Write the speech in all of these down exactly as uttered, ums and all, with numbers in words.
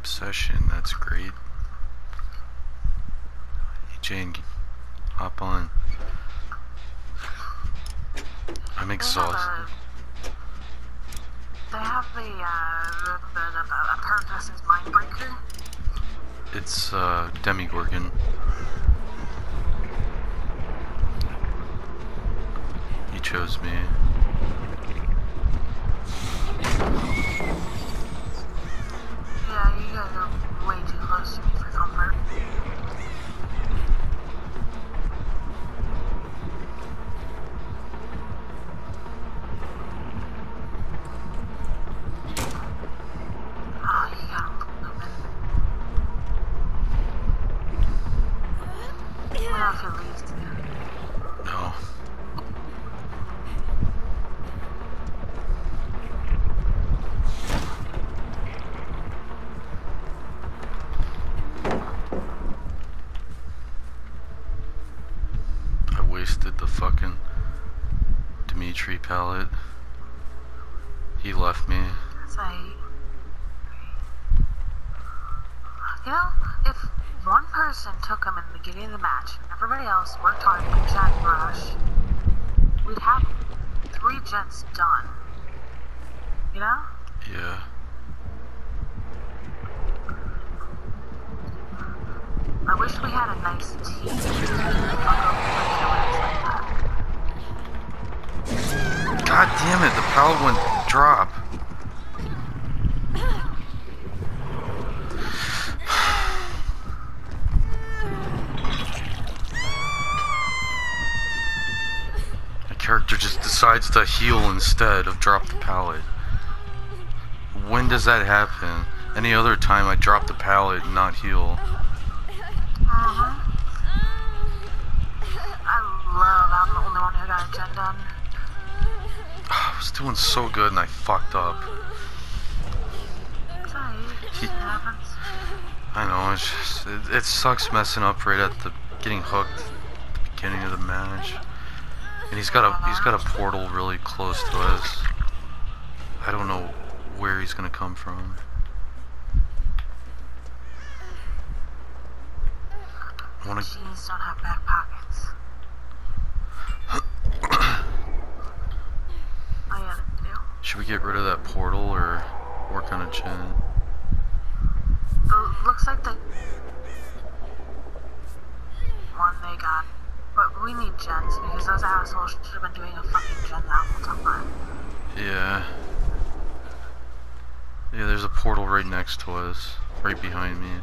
obsession. That's great. Hey Jane, hop on. I'm exhausted. They have a, uh, the, the, the, a purpose mindbreaker. It's uh, Demigorgen. He chose me. Yeah, you guys are way too close to me for comfort. No. I wasted the fucking Dimitri pallet. He left me. So, you know, if one person took him in the beginning of the match, and everybody else worked hard for Jack Rush, we'd have three gens done. You know? Yeah. I wish we had a nice team. Fuck over like that. God damn it, the pallet went drop. Character just decides to heal instead of drop the pallet. When does that happen? Any other time I drop the pallet and not heal. Uh-huh. I love I'm the only one who got a gen done. I was doing so good and I fucked up. Sorry, He, it happens. I know, it's just, it, it sucks messing up right at the getting hooked at the beginning of the match. And he's got a he's got a portal really close to us. I don't know where he's gonna come from. I wanna... Machines don't have back pockets. Oh yeah, they do. Should we get rid of that portal or work on a gen? It looks like the one they got. But we need gens because those assholes should have been doing a fucking gen that whole time. Yeah. Yeah, there's a portal right next to us. Right behind me.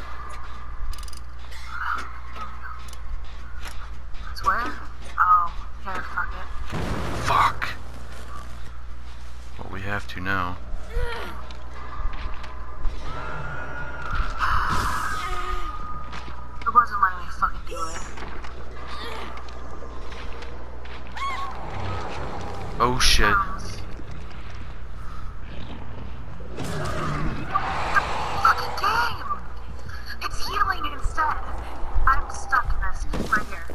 It's where? Oh, here, fuck it. Fuck! Well, we have to now. It wasn't letting me fucking do it. Oh shit. Fucking game! It's healing instead. I'm stuck in this right here.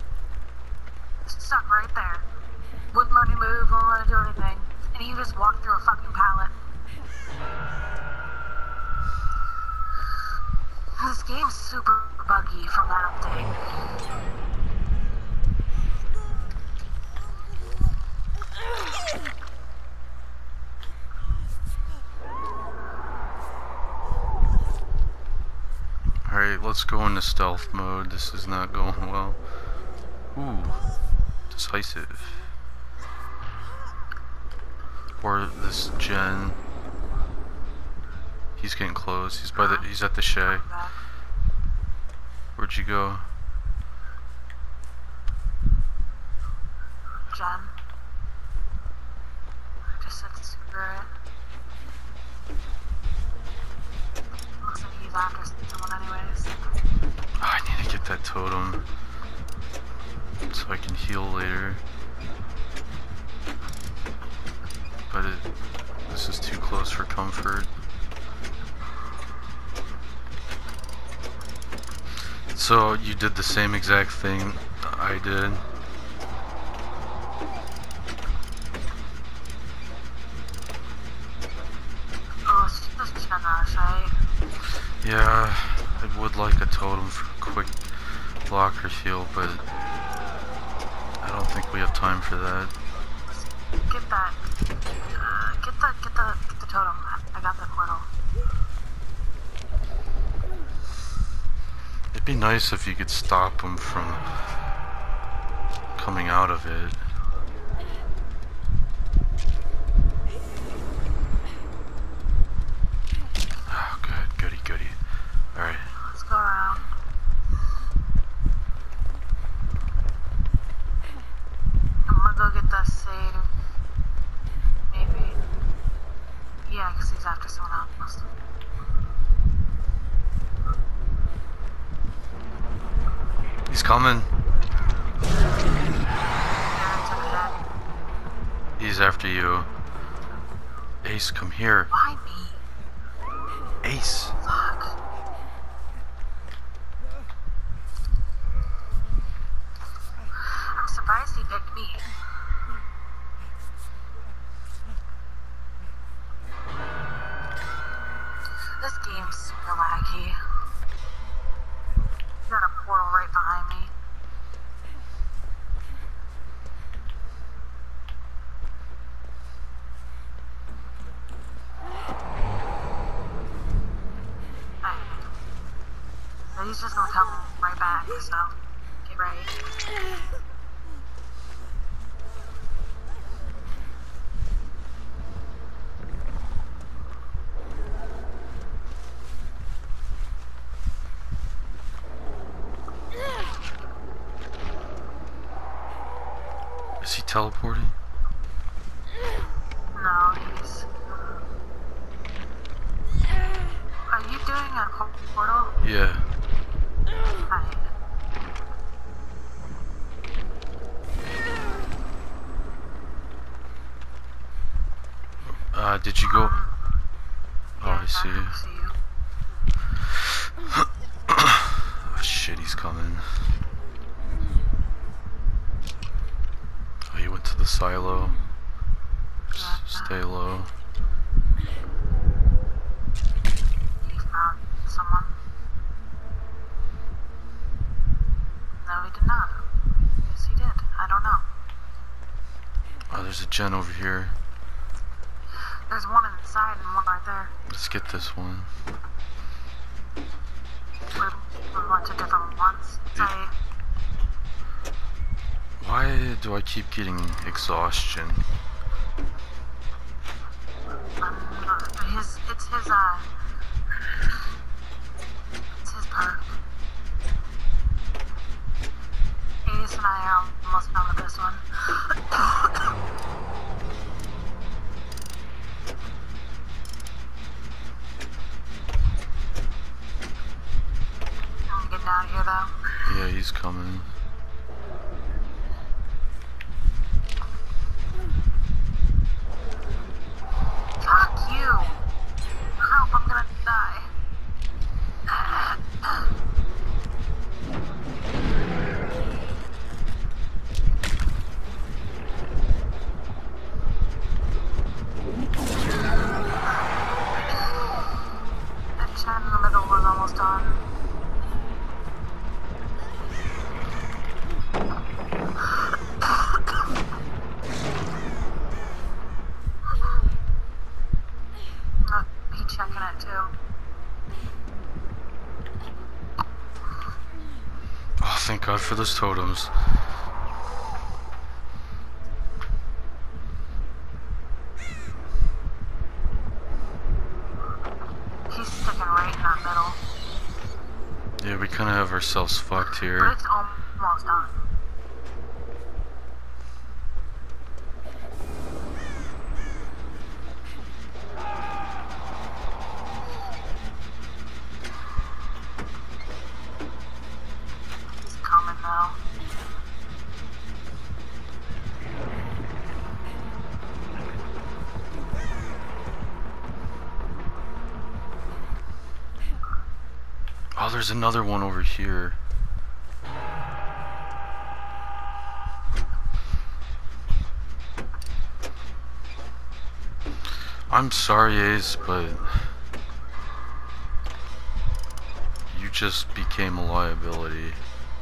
Stuck right there. Wouldn't let me move, wouldn't let me do anything. And you just walked through a fucking pallet. This game's super buggy from that update. Alright, let's go into stealth mode. This is not going well. Ooh, decisive. Or this gen. He's getting close. He's by the. He's at the Shay. Where'd you go? Jen. I just said screw it. Looks like he's after someone anyways. Oh, I need to get that totem so I can heal later. But it, this is too close for comfort. So you did the same exact thing I did. Oh, it's just Jen Rush, right? like a totem for quick blocker heal, but I don't think we have time for that. Get that. Uh, get the get the get the totem. I got the portal. It'd be nice if you could stop them from coming out of it. Oh, good, goody, goody. All right. Let's go around. I'm gonna go get the save. Maybe. Yeah, because he's after someone else. He's coming. Yeah, it's okay. He's after you. Ace, come here. Why me? Ace. Fuck. I'm surprised he picked me. This game's super laggy. Got a portal right behind me. Alright. So he's just gonna come right back, so get ready. Is he teleporting? No, he's... Are you doing a po- portal? Yeah. Alright. Uh, did you go? Um, Oh, I see you. I see you. Oh, shit, he's coming. Oh, he went to the silo. S- stay low. He found someone. No, he did not. Yes, he did. I don't know. Oh, there's a gen over here. There's one inside and one right there. Let's get this one. With a bunch of different ones. Yeah. So, Why do I keep getting exhaustion? um, his, it's his, uh, it's his perk. Ace and I are almost done with this one. I'm getting out of here though. Yeah, he's coming. Fuck you! Help, I'm gonna die. That chat in the middle was almost done. Look, he's checking it too. Oh, thank God for those totems. He's sticking right in that middle. Yeah, we kind of have ourselves fucked But here. it's almost done. He's coming now. Oh, there's another one over here. I'm sorry, Ace, but you just became a liability.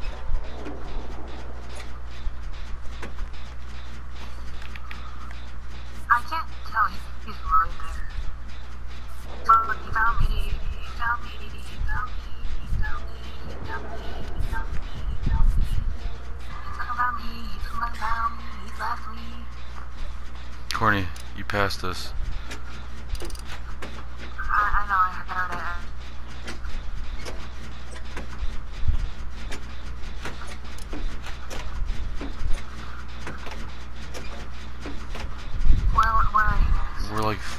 I can't tell. He's right there. Oh, he found me. He found me. He found me. He found me. He found me. He found me. He found me. He fucking found me. He fucking found me. He left me. Corny, you passed us. I, I know. I heard it. Where, where are you guys? We're like...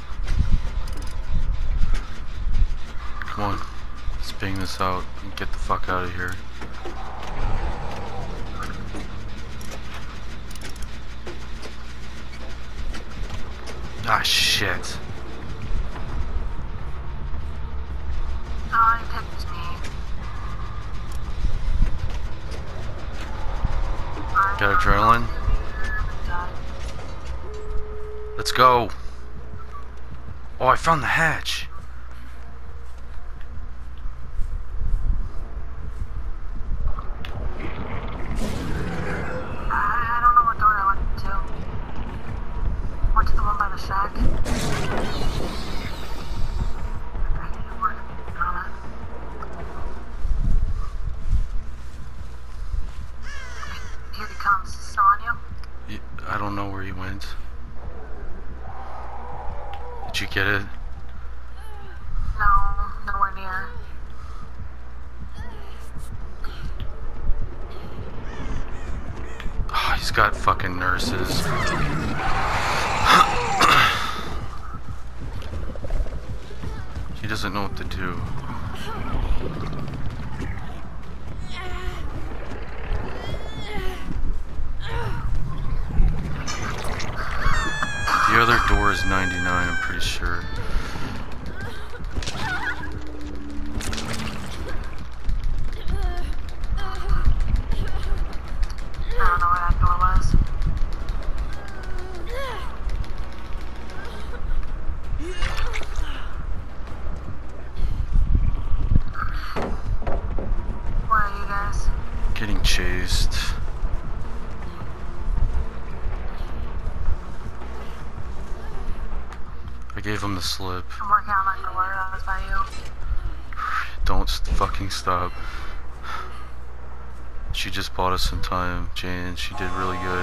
Come on. Let's bang this out and get the fuck out of here. Ah, shit. Oh, he picked me. Got adrenaline? Let's go. Oh, I found the hatch. I don't know what door I went to. Went to the one by the shack. I didn't work on it. Here he comes. Still on you? Y- I don't know where he went. Did you get it? No, nowhere near. Oh, he's got fucking nurses. He doesn't know what to do. The other door is ninety-nine, I'm pretty sure. I don't know where that door was. Where are you guys? Getting chased. I gave him the slip. I'm working on that door that was by you. Don't st fucking stop. She just bought us some time, Jane. She did really good.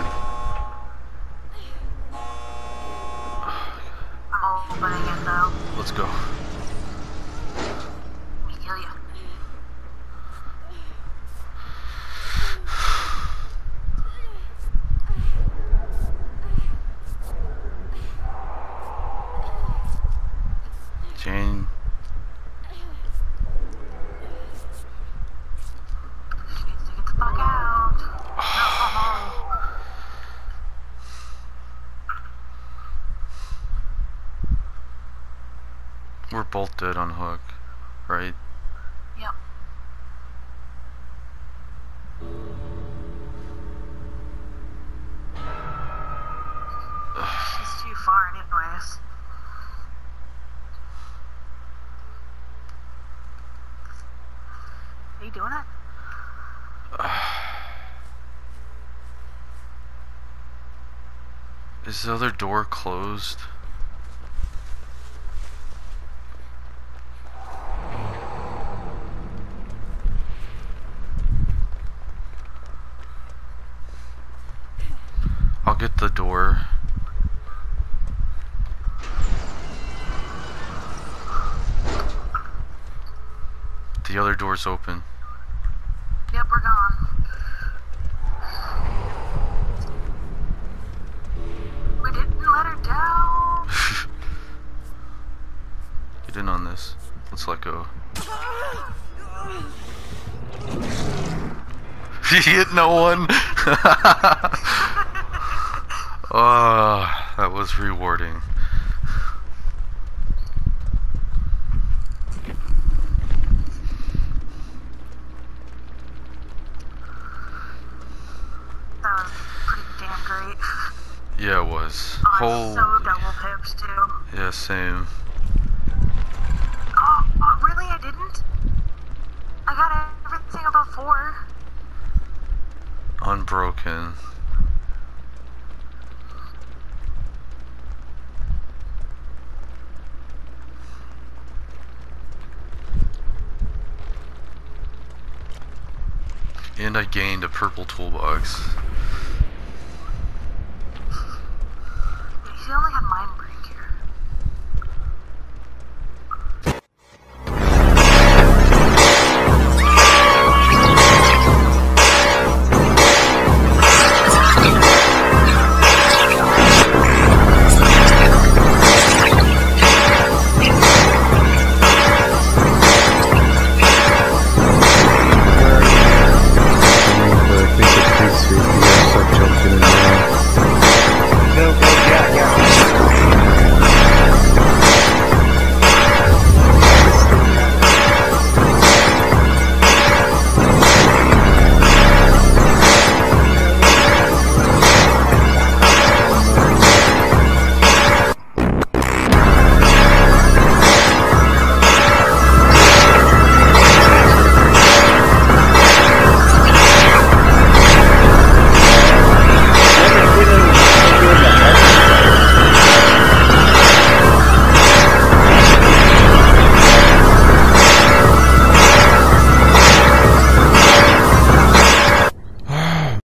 I'm opening it though. Let's go. Let me kill you. Jane. She needs to get the fuck out. No. We're both dead on hook, right? Yep. She's too far anyways. Are you doing it? Is the other door closed? I'll get the door. The other door's open. Yep, we're gone. We didn't let her down. Get in on this. Let's let go. He hit no one. Oh, that was rewarding. That was pretty damn great. Yeah, it was. Oh, I Holy. so double pips too. Yeah, same. Oh, oh, really? I didn't? I got everything above four. Unbroken. And I gained a purple toolbox.